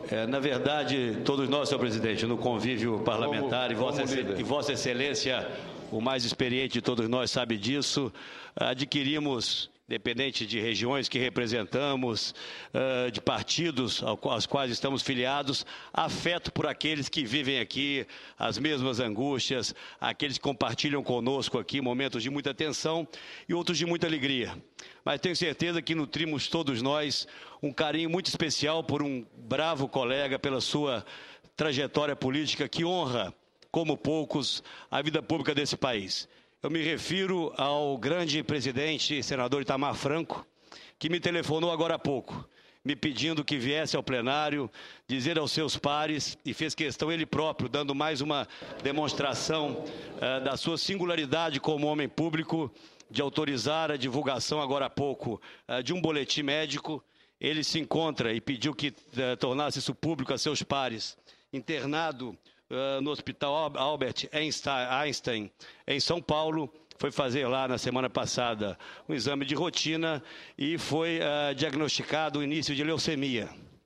Na verdade, todos nós, senhor presidente, no convívio parlamentar, e Vossa Excelência, o mais experiente de todos nós, sabe disso, adquirimos, independente de regiões que representamos, de partidos aos quais estamos filiados, afeto por aqueles que vivem aqui as mesmas angústias, aqueles que compartilham conosco aqui momentos de muita tensão e outros de muita alegria. Mas tenho certeza que nutrimos todos nós um carinho muito especial por um bravo colega, pela sua trajetória política que honra, como poucos, a vida pública desse país. Eu me refiro ao grande presidente, senador Itamar Franco, que me telefonou agora há pouco, me pedindo que viesse ao plenário, dizer aos seus pares, e fez questão ele próprio, dando mais uma demonstração da sua singularidade como homem público, de autorizar a divulgação agora há pouco de um boletim médico. Ele se encontra e pediu que tornasse isso público a seus pares, internado no Hospital Albert Einstein, em São Paulo. Foi fazer lá na semana passada um exame de rotina e foi diagnosticado o início de leucemia.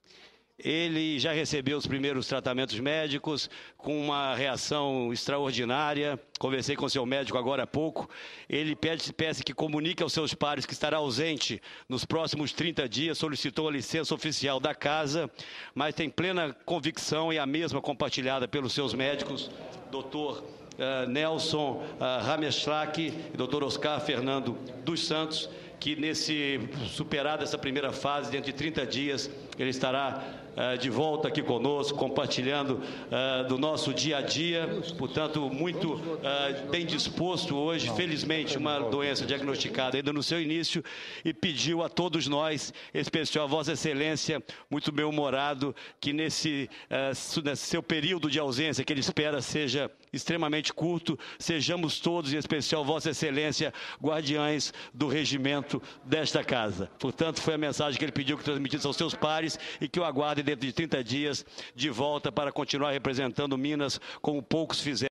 Ele já recebeu os primeiros tratamentos médicos com uma reação extraordinária. Conversei com seu médico agora há pouco. Ele pede que comunique aos seus pares que estará ausente nos próximos 30 dias. Solicitou a licença oficial da casa, mas tem plena convicção, e a mesma compartilhada pelos seus médicos, doutor Nelson Rameschlak e doutor Oscar Fernando dos Santos, que superada essa primeira fase, dentro de 30 dias, ele estará de volta aqui conosco, compartilhando do nosso dia a dia. Portanto, muito bem disposto hoje, felizmente, uma doença diagnosticada ainda no seu início, e pediu a todos nós, em especial a Vossa Excelência, muito bem-humorado, que nesse seu período de ausência, que ele espera seja extremamente curto, sejamos todos, em especial Vossa Excelência, guardiães do regimento desta casa. Portanto, foi a mensagem que ele pediu que transmitisse aos seus pares, e que eu aguarde dentro de 30 dias de volta para continuar representando Minas como poucos fizeram.